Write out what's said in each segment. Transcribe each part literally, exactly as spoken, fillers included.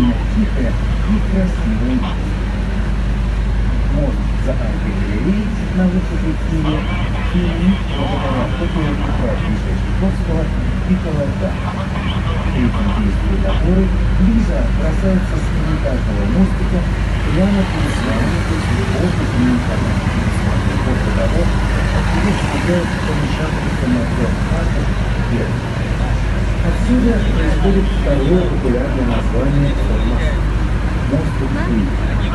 удивительно тихое и красивое место. Мост за аркой галереи на высоте к Неве и благодаря фотографии Чайковского и Каларда. При этом действие опоры Лиза бросается с каждого мостика прямо перед вами после любовно комментария. После того, как его помогают помешательство на трех картах вверх. Отсюда происходит второе популярное название этого моста – мост Уфы.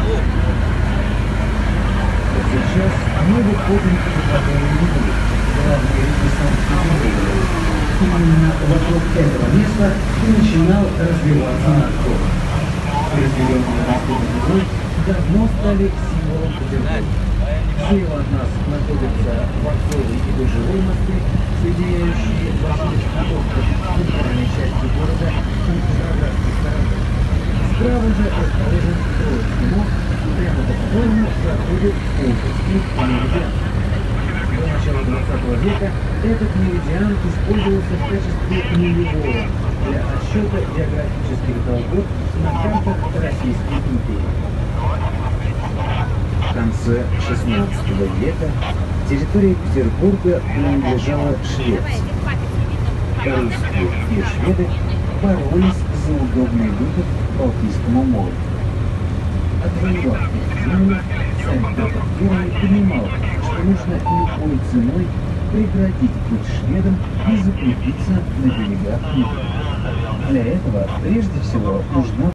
Сейчас мы выходим из военной Либерии, главной реки Санкт-Петербурга. Именно вокруг этого места и начинал развиваться наш город. Разделенные Москвой давно стали символом Петербурга. Слева от нас находятся Вокзовый и Биржевой мосты, соединяющие Васильевск-Потоков с центральной частью города Санкт-Петербургской стороны. Справа же расположен Троицкий мост, прямо по которому проходит Пулковский меридиан. До начала двадцатого века этот меридиан использовался в качестве нулевого для отсчета географических долгов на картах Российской империи. В конце шестнадцатого века территория Петербурга принадлежала Швеции. Русские и шведы боролись за удобный выход к Балтийскому морю. Отвоевав их земли, царь Петр Первый понимал, что нужно любой ценой преградить путь шведам и закрепиться на берегах Невы. Для этого прежде всего нужна